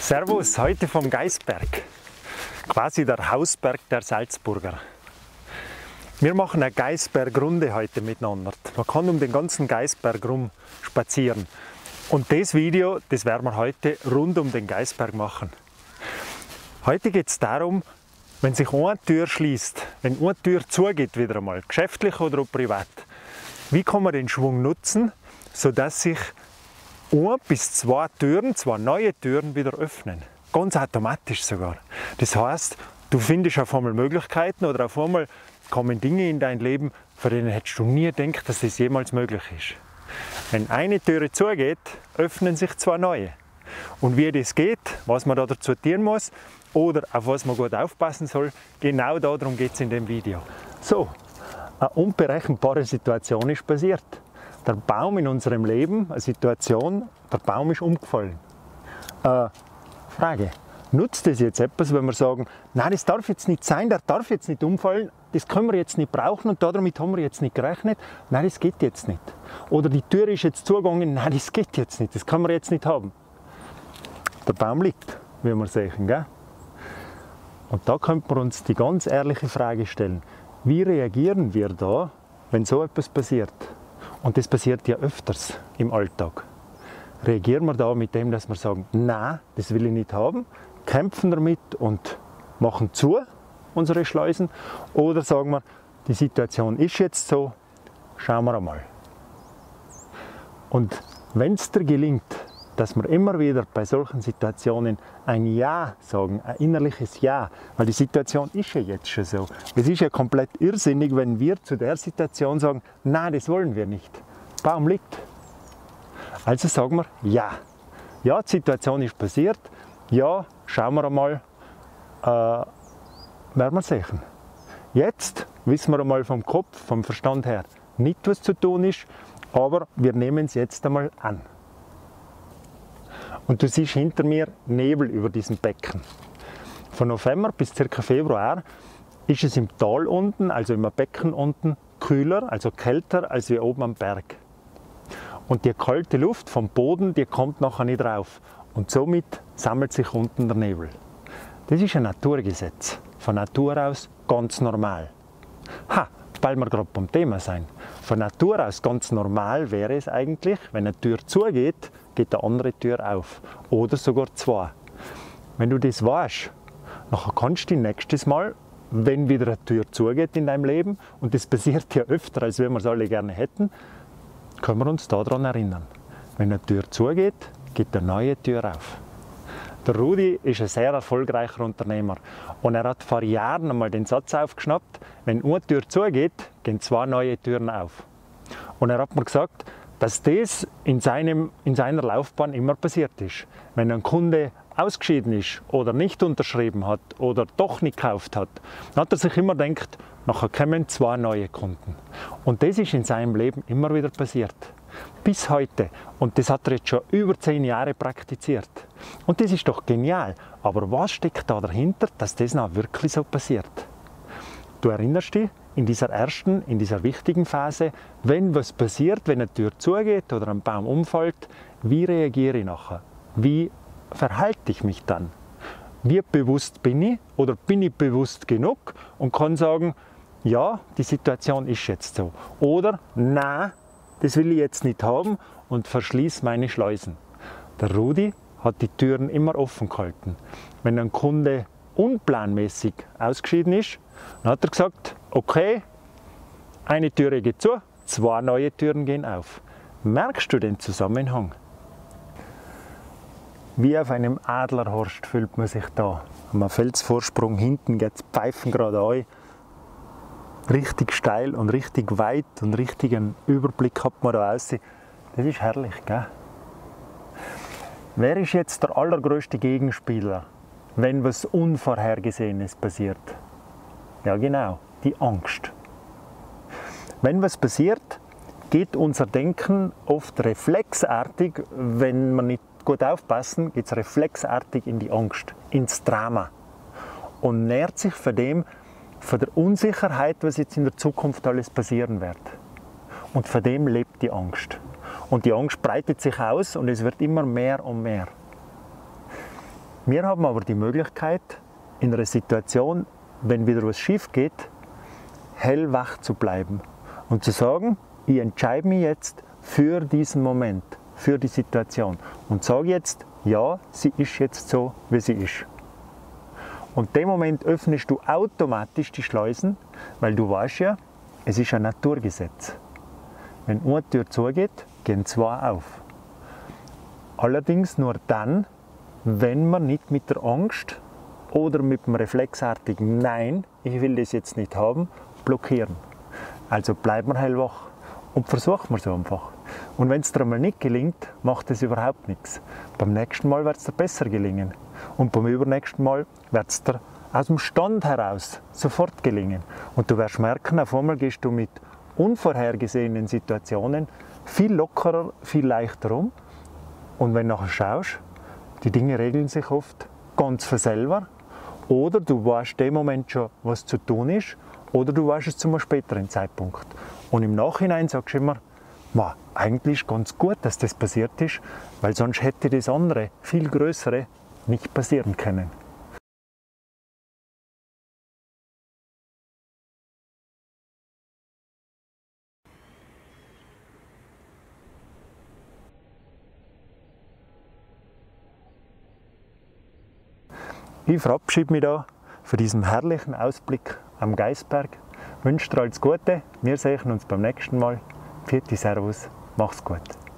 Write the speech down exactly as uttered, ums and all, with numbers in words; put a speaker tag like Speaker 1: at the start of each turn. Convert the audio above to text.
Speaker 1: Servus, heute vom Geisberg, quasi der Hausberg der Salzburger. Wir machen eine Geisbergrunde heute miteinander. Man kann um den ganzen Geisberg rum spazieren. Und das Video, das werden wir heute rund um den Geisberg machen. Heute geht es darum, wenn sich eine Tür schließt, wenn eine Tür zugeht wieder einmal, geschäftlich oder auch privat, wie kann man den Schwung nutzen, sodass sich ein bis zwei Türen, zwei neue Türen wieder öffnen. Ganz automatisch sogar. Das heißt, du findest auf einmal Möglichkeiten oder auf einmal kommen Dinge in dein Leben, von denen hättest du nie gedacht, dass das jemals möglich ist. Wenn eine Türe zugeht, öffnen sich zwei neue. Und wie das geht, was man da dazu tun muss oder auf was man gut aufpassen soll, genau darum geht es in dem Video. So, eine unberechenbare Situation ist passiert. Der Baum in unserem Leben, eine Situation, der Baum ist umgefallen. Äh, Frage, nutzt das jetzt etwas, wenn wir sagen, nein, das darf jetzt nicht sein, der darf jetzt nicht umfallen, das können wir jetzt nicht brauchen und damit haben wir jetzt nicht gerechnet, nein, das geht jetzt nicht. Oder die Tür ist jetzt zugegangen, nein, das geht jetzt nicht, das können wir jetzt nicht haben. Der Baum liegt, wie wir sehen, gell? Und da könnte man uns die ganz ehrliche Frage stellen, wie reagieren wir da, wenn so etwas passiert? Und das passiert ja öfters im Alltag. Reagieren wir da mit dem, dass wir sagen, nein, das will ich nicht haben, kämpfen damit und machen zu, unsere Schleusen, oder sagen wir, die Situation ist jetzt so, schauen wir einmal. Und wenn es dir gelingt, dass wir immer wieder bei solchen Situationen ein Ja sagen, ein innerliches Ja, weil die Situation ist ja jetzt schon so. Es ist ja komplett irrsinnig, wenn wir zu der Situation sagen, nein, das wollen wir nicht. Baum liegt. Also sagen wir Ja. Ja, die Situation ist passiert. Ja, schauen wir einmal, äh, werden wir sehen. Jetzt wissen wir einmal vom Kopf, vom Verstand her nicht, was zu tun ist, aber wir nehmen es jetzt einmal an. Und du siehst hinter mir Nebel über diesem Becken. Von November bis ca. Februar ist es im Tal unten, also im Becken unten, kühler, also kälter als wie oben am Berg. Und die kalte Luft vom Boden, die kommt nachher nicht rauf. Und somit sammelt sich unten der Nebel. Das ist ein Naturgesetz. Von Natur aus ganz normal. Ha, weil wir gerade beim Thema sein. Von Natur aus ganz normal wäre es eigentlich, wenn eine Tür zugeht, geht eine andere Tür auf. Oder sogar zwei. Wenn du das weißt, dann kannst du nächstes Mal, wenn wieder eine Tür zugeht in deinem Leben, und das passiert ja öfter, als wir es alle gerne hätten, können wir uns daran erinnern. Wenn eine Tür zugeht, geht eine neue Tür auf. Der Rudi ist ein sehr erfolgreicher Unternehmer und er hat vor Jahren einmal den Satz aufgeschnappt, wenn eine Tür zugeht, gehen zwei neue Türen auf. Und er hat mir gesagt, dass das in, seinem, in seiner Laufbahn immer passiert ist. Wenn ein Kunde ausgeschieden ist oder nicht unterschrieben hat oder doch nicht gekauft hat, dann hat er sich immer gedacht, nachher kommen zwei neue Kunden. Und das ist in seinem Leben immer wieder passiert. Bis heute. Und das hat er jetzt schon über zehn Jahre praktiziert. Und das ist doch genial. Aber was steckt da dahinter, dass das noch wirklich so passiert? Du erinnerst dich, in dieser ersten, in dieser wichtigen Phase, wenn was passiert, wenn eine Tür zugeht oder ein Baum umfällt, wie reagiere ich nachher? Wie verhalte ich mich dann? Wie bewusst bin ich oder bin ich bewusst genug und kann sagen, ja, die Situation ist jetzt so. Oder, nein, das will ich jetzt nicht haben und verschließe meine Schleusen. Der Rudi hat die Türen immer offen gehalten. Wenn ein Kunde unplanmäßig ausgeschieden ist, dann hat er gesagt, okay, eine Türe geht zu, zwei neue Türen gehen auf. Merkst du den Zusammenhang? Wie auf einem Adlerhorst fühlt man sich da. Am Felsvorsprung hinten geht es Pfeifen gerade an. Richtig steil und richtig weit und richtigen Überblick hat man da aussehen. Das ist herrlich, gell? Wer ist jetzt der allergrößte Gegenspieler, wenn was Unvorhergesehenes passiert? Ja genau, die Angst. Wenn was passiert, geht unser Denken oft reflexartig, wenn wir nicht gut aufpassen, geht es reflexartig in die Angst, ins Drama und nährt sich von dem, von der Unsicherheit, was jetzt in der Zukunft alles passieren wird. Und von dem lebt die Angst. Und die Angst breitet sich aus und es wird immer mehr und mehr. Wir haben aber die Möglichkeit, in einer Situation, wenn wieder was schief geht, hellwach zu bleiben und zu sagen, ich entscheide mich jetzt für diesen Moment, für die Situation und sage jetzt, ja, sie ist jetzt so, wie sie ist. Und in dem Moment öffnest du automatisch die Schleusen, weil du weißt ja, es ist ein Naturgesetz. Wenn eine Tür zugeht, gehen zwei auf. Allerdings nur dann, wenn man nicht mit der Angst oder mit dem reflexartigen Nein, ich will das jetzt nicht haben, blockieren. Also bleibt man hellwach und versucht man es einfach. Und wenn es dir einmal nicht gelingt, macht es überhaupt nichts. Beim nächsten Mal wird es dir besser gelingen. Und beim übernächsten Mal wird es dir aus dem Stand heraus sofort gelingen. Und du wirst merken, auf einmal gehst du mit unvorhergesehenen Situationen viel lockerer, viel leichter um. Und wenn du nachher schaust, die Dinge regeln sich oft ganz von selber. Oder du weißt in dem Moment schon, was zu tun ist. Oder du weißt es zu einem späteren Zeitpunkt. Und im Nachhinein sagst du immer, Ma, eigentlich ist ganz gut, dass das passiert ist, weil sonst hätte das andere, viel größere, nicht passieren können. Ich verabschiede mich da von diesem herrlichen Ausblick am Geisberg. Ich wünsche dir alles Gute. Wir sehen uns beim nächsten Mal. Pfiat Servus, mach's gut.